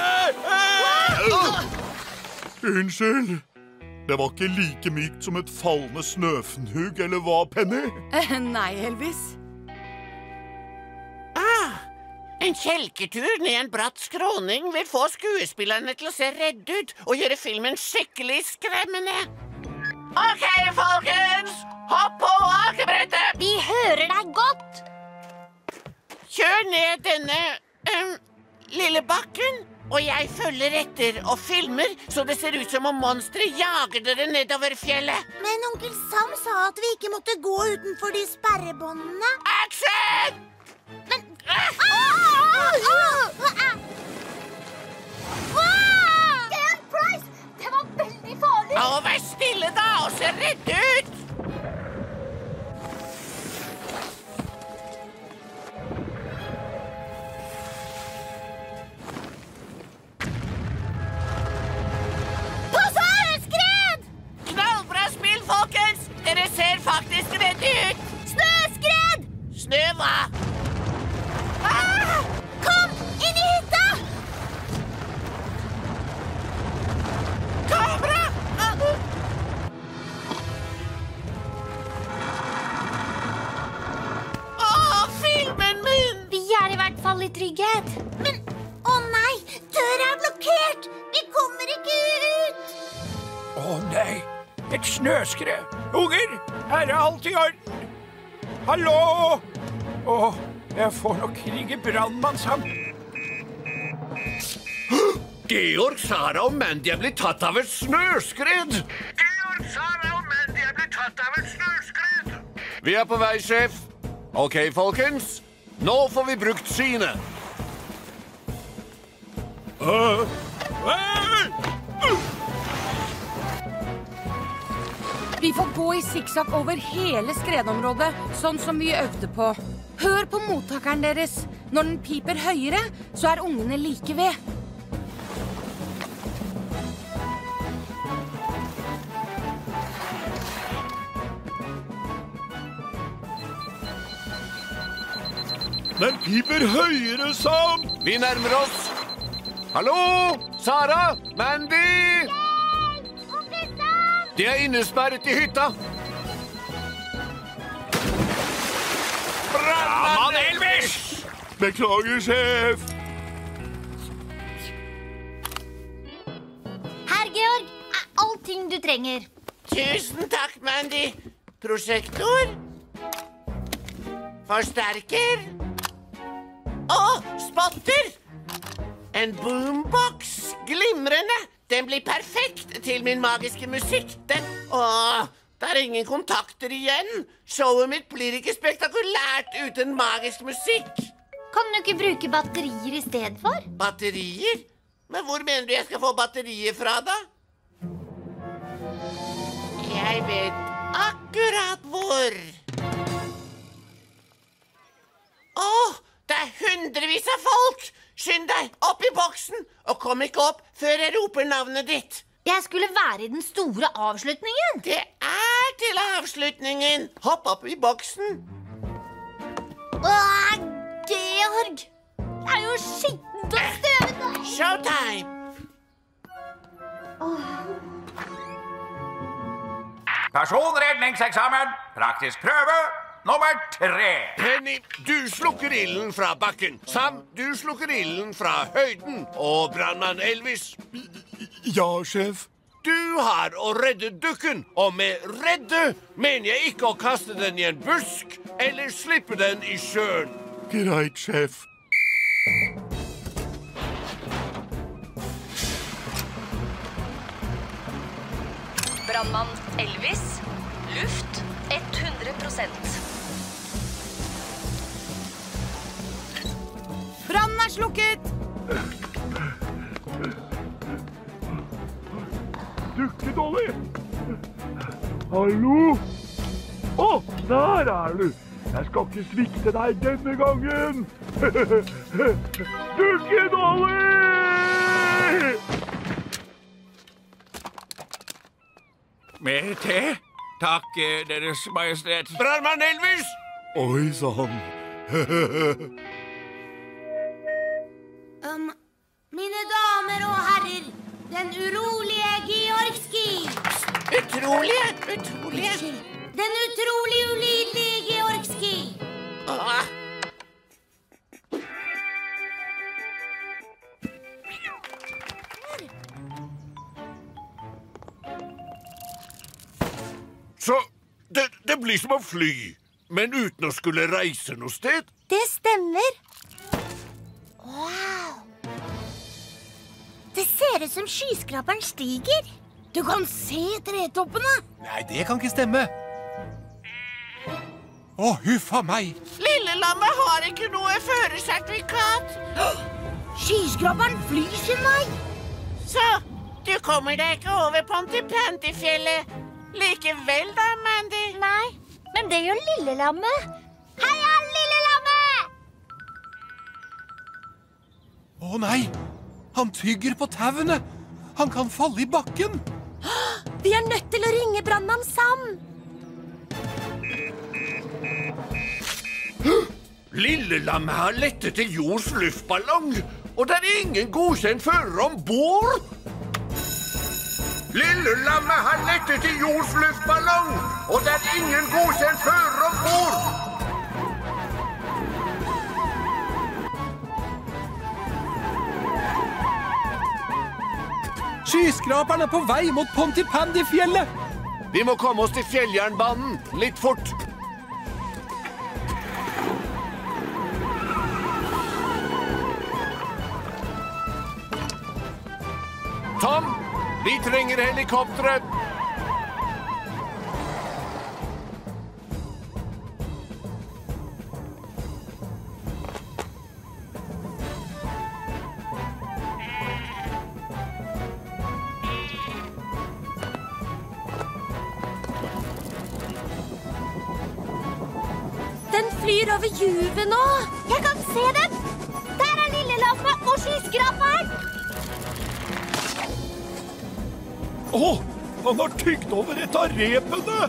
Unnskyld. Det var ikke like mykt som et fallende snøfnugg, eller hva, Penny? Eh, nei, Elvis. Ah, en kjelketur ned en bratt skråning vil få skuespillerne til å se redd ut og gjøre filmen skikkelig skremmende. Ok, folkens! Hopp på akebrettet! Vi hører deg godt. Kjør ned denne um, lille bakken, og jeg følger etter og filmer, så det ser ut som om monsteret jager dere nedover fjellet. Men onkel Sam sa at vi ikke måtte gå utenfor de sperrebåndene. Action! Men... Ah! Ah! Ah! Dan Price, det var veldig farlig. Å, vær stille da, og se redd ut! Folkens, dere ser faktisk redde ut. Snøskred! Snø hva? Ah! Kom, inn i hytta! Kamera! Ah. Åh, filmen min! Vi er i hvert fall i trygghet. Men, å nei, døra er blokkert. Vi kommer ikke ut. Å nei. et snøskred. Unger, her er alt i orden. Hallo! Åh, jeg får nok ringe brandmann sammen. Georg, Sara og Mandy er blitt tatt av et snøskred. Georg, Sara og Mandy er blitt tatt av et snøskred. Vi er på vei, sjef. Ok, folkens. Nå får vi brukt synet. Uh, Vi får gå i sikksakk over hele skredområdet, sånn som vi øvde på. Hør på mottakeren deres. Når den piper høyere, så er ungene like ved. Den piper høyere, Sam. Vi nærmer oss. Hallo, Sara, Mandy. De er innesperret i hytta. Brandmann Elvis! Beklager, sjef. Her, Georg, er allting du trenger. Tusen takk, Mandy. Prosjektor. Forsterker. Og spotter. En boombox. Glimrende. Den blir perfekt til min magiske musikk. Den... Åh, det er ingen kontakter igjen. Showet mitt blir ikke spektakulært uten magisk musikk. Kan du ikke bruke batterier i stedet for? Batterier? Men hvor mener du jeg skal få batterier fra, da? Jeg vet akkurat hvor. Åh, det er hundrevis av folk! Skynd deg, opp i boksen, og kom ikke opp før jeg roper navnet ditt. Jeg skulle være i den store avslutningen. Det er til avslutningen. Hopp opp i boksen. Åh, Georg! Det er jo skittent og støvete. Showtime. Personredningseksamen, praktisk prøve. Nummer tre. Penny, du slukker ilden fra bakken. Sam, du slukker ilden fra høyden. Og brandmann Elvis. Ja, sjef. Du har å redde dukken. Og med redde mener jeg ikke å kaste den i en busk eller slippe den i sjøen. Greit, sjef. Brandmann Elvis. Luft hundre prosent. Brannen er slukket! Dukkedolly! Hallo? Å, der er du! Jeg skal ikke svikte deg denne gangen! Dukkedolly! Mer te? Takk, Deres Majestet. Brandmann Elvis! Oi, sann. um, mine damer og herrer, den urolige Georgski. Utrolige, utrolige. Den utrolig ulidelige Georgski. Åh. Så det, det blir som å fly, men uten å skulle reise noe sted. Det stemmer. Wow. Det ser ut som skyskraperen stiger. Du kan se tretoppene. Nei, det kan ikke stemme. Å, huffa meg. Lillelammet har ikke noe førersertifikat. Skyskraperen flyr sin vei. Så, du kommer deg ikke over Pontypandyfjellet. Likevel da, Mandy? Nei, men det gjør Lillelammet. Heia, Lillelammet! Å nei, han tygger på tauene. Han kan falle i bakken. Vi er nødt til å ringe brandmann Sam. Lillelammet har lettet til jords luftballong, og det er ingen godkjent fører ombord. Lillelammet har lettet til jords luftballong, og det er ingen godkjent fører ombord. Skyskraperen er på vei mot Pontypandyfjellet. Vi må komme oss til fjelljernbanen. Litt fort. Tom, vi trenger helikopteret. Den flyr over juvet nå. Jeg kan se den. Der er lillelamme og skyskraperen. Åh, han har tygd over et av repene!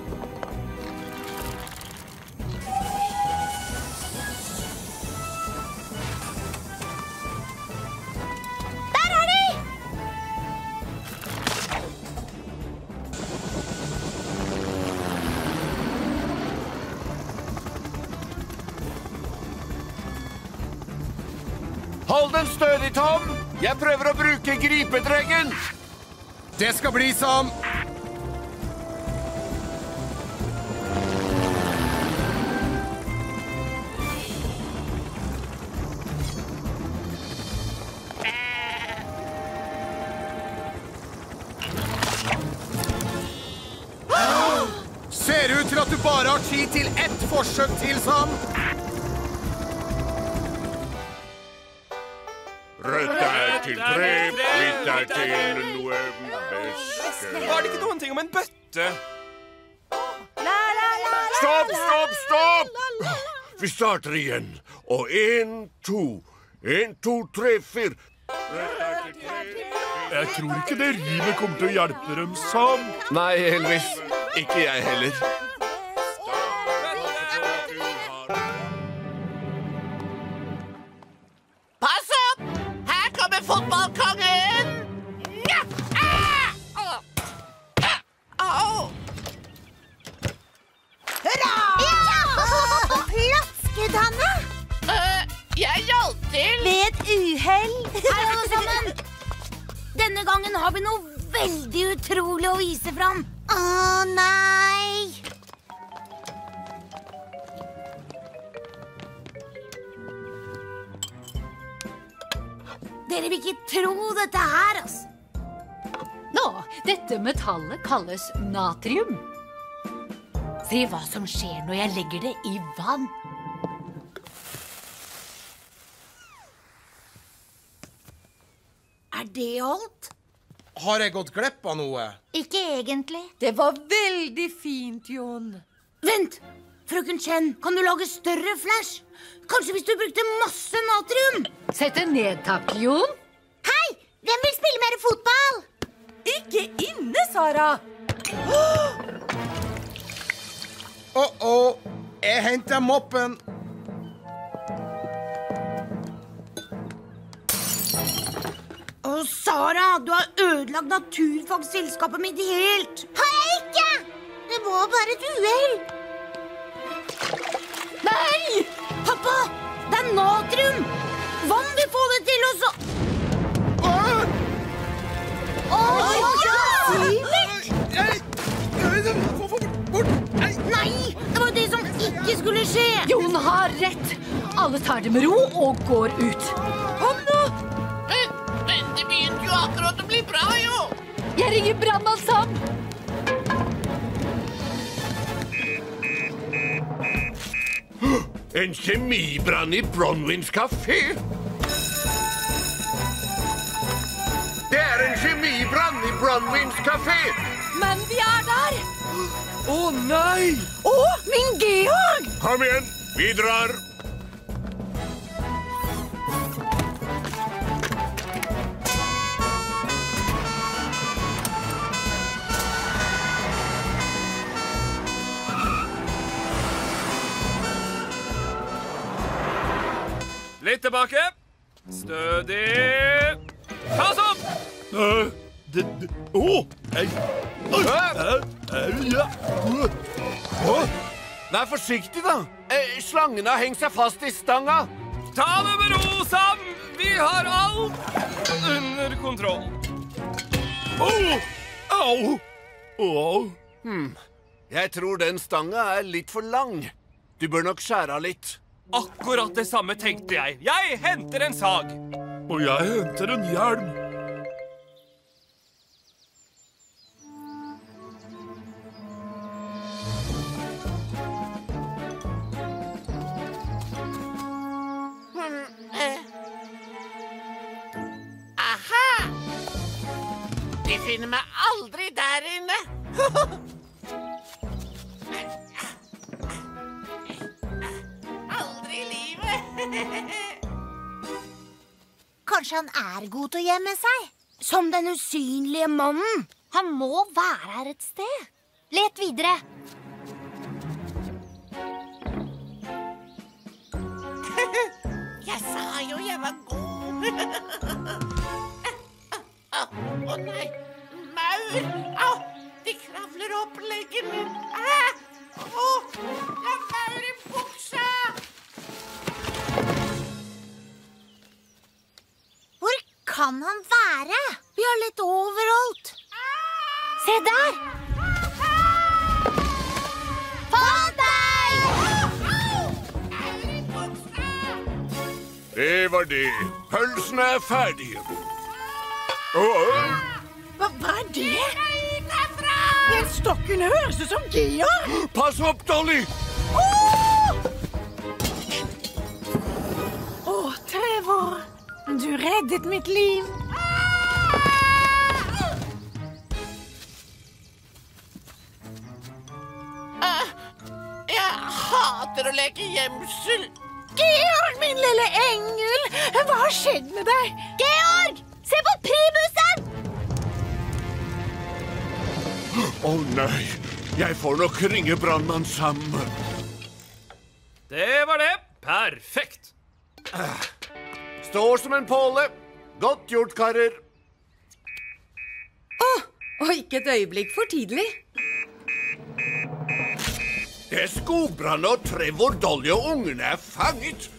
Der er de! Hold den stødig, Tom. Jeg prøver å bruke gripedrengen. Det skal bli som... Ser ut til at du bare har tid til ett forsøk til, Sam. Rødt er til tre, hvitt er til noe beske. Var det ikke noen ting om en bøtte? Stopp, stopp, stopp! Vi starter igjen. Og en, to. En, to, tre, fire. Jeg tror ikke det rimet kommer til å hjelpe dem, Sam. Nei, Elvis. Ikke jeg heller. Pass opp! Her kommer fotballkongen! Ja! Ah! Ah! Au! Hurra! Ja! Plasket, Hanne! Uh, jeg hjalp til. Ved et uhell. Hei, alle sammen. Denne gangen har vi noe veldig utrolig å vise fram. Å, nei! Dere vil ikke tro dette her, altså. Nå, dette metallet kalles natrium. Se hva som skjer når jeg legger det i vann. Er det alt? Har jeg gått glipp av noe? Ikke egentlig. Det var veldig fint, Jon. Vent! Frøken Chen, kan du lage større flash? Kanskje hvis du brukte masse natrium? Sett det ned, takk, Jon. Hei! Hvem vil spille mer fotball? Ikke inne, Sara. Åh-åh, jeg henter moppen. Å, Sara, du har ødelagt naturfagselskapet mitt helt. Har jeg ikke? Det var bare et uhell. Nei! Pappa, det er natrium. Vann vil få det til også. Åh, ja! Nei, det var det som ikke skulle skje. Jon har rett. Alle tar det med ro og går ut. Kom nå! Men det begynte jo akkurat å bli bra, jo. Jeg ringer brannmann, Sam. En kjemibrann i Bronwyns kafé. Det er en kjemibrann i Bronwyns kafé. Men vi er der. Å, nei! Å, min Georg! Kom igjen, vi drar. Litt tilbake. Stødig. Pass opp! Uh, det, det, oh, ei. Uh, uh, uh, ja. uh. Vær forsiktig, da. Eh, slangen har hengt seg fast i stanga. Ta det med ro, Sam. Vi har alt under kontroll. Oh, au. Oh. Hmm. Jeg tror den stanga er litt for lang. Du bør nok skjære av litt. Akkurat det samme tenkte jeg. Jeg henter en sag. Og jeg henter en hjelm. Aha! De finner meg aldri der inne. Aldri i livet. Kanskje han er god til å gjemme seg? Som den usynlige mannen. Han må være her et sted. Let videre. Jeg sa jo jeg var god. Å oh, nei, maur. Au, de kravler opp leggen min. Ah! Oh, jeg har maur i buksa. Hvor kan han være? Vi har lett overalt. Se der! Fant deg! Det var det. Pølsene er ferdige. Oh. Hva, hva er det? Den stokken høres ut som Georg. Pass opp, Dolly! Å, oh, Trevor. Du reddet mitt liv. Ah, jeg hater å leke gjemsel. Georg, min lille engel. Hva har skjedd med deg? Georg, se på primusen! Å oh, nei, jeg får nok ringe brannmann sammen. Det var det. Perfekt. Står som en påle. Godt gjort, karer. Å, oh, og ikke et øyeblikk for tidlig. Det er skogbrann, og Trevor, Dolly og ungene er fanget.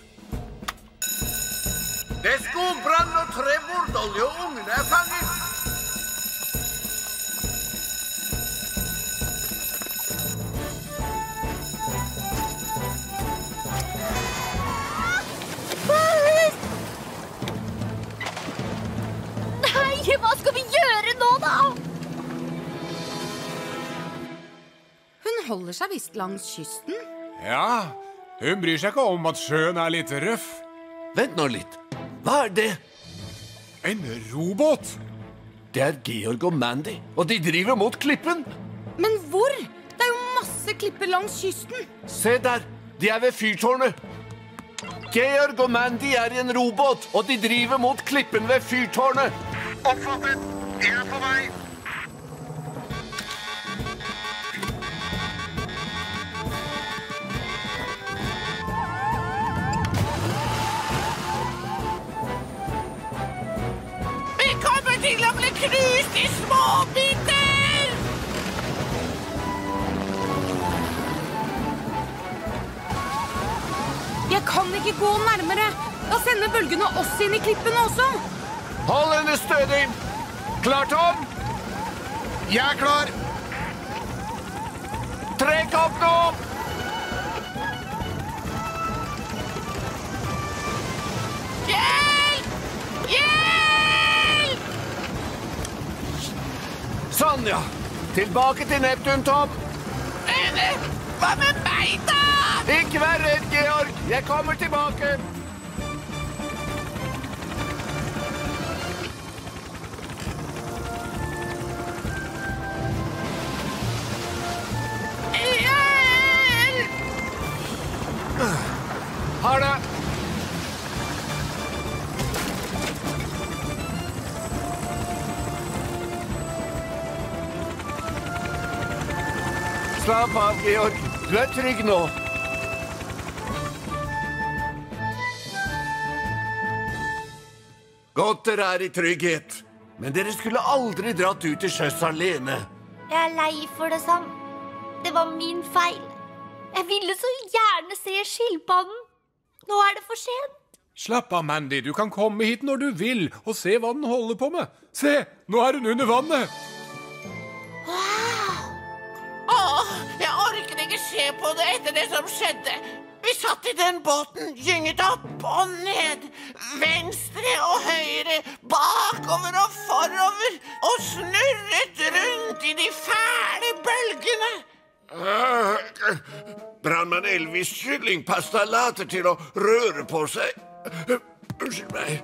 Det er skogbrann, og Trevor, Dolly og ungene er fanget. Nei, hva skal vi gjøre nå, da? Hun holder seg visst langs kysten. Ja, hun bryr seg ikke om at sjøen er litt røff. Vent nå litt. Hva er det? En robåt. Det er Georg og Mandy, og de driver mot klippen. Men hvor? Det er jo masse klipper langs kysten. Se der, de er ved fyrtårnet. Georg og Mandy er i en robåt, og de driver mot klippen ved fyrtårnet. Oppfattet. Jeg er på vei. Vi kommer til å bli knust i små biter! Jeg kan ikke gå nærmere. Da sender bølgene oss inn i klippene også. Hold henne stødig. Klar, Tom? Jeg er klar. Trekk opp nå! Hjelp! Hjelp! Sånn, ja. Tilbake til Neptun, Tom. Men, hva med meg, da? Ikke vær redd, Georg. Jeg kommer tilbake. Ha det! Slapp av, Georg. Du er trygg nå. Godt dere er i trygghet. Men dere skulle aldri dratt ut til sjøs alene. Jeg er lei for det, Sam. Det var min feil. Jeg ville så gjerne se skilpadden. Nå er det for sent. Slapp av, Mandy. Du kan komme hit når du vil og se hva den holder på med. Se, nå er hun under vannet. Wow! se på det etter det som skjedde. Vi satt i den båten, gynget opp og ned, venstre og høyre, bakover og forover, og snurret rundt i de fæle bølgene. Ah, Brandmann Elvis kyllingpasta later til å røre på seg. Unnskyld meg.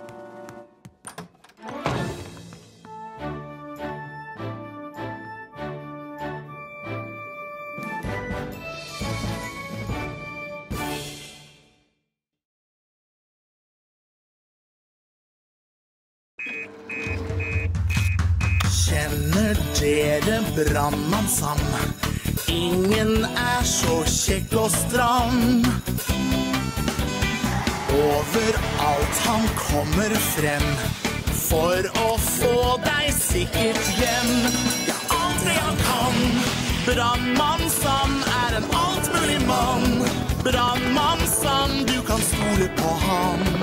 Kjenner dere Brandmann Sam? Ingen er så kjekk og stram. Overalt han kommer frem for å få deg sikkert hjem. Ja, alt det han kan. Brandmann Sam er en altmulig mann. Brandmann Sam, du kan stole på ham.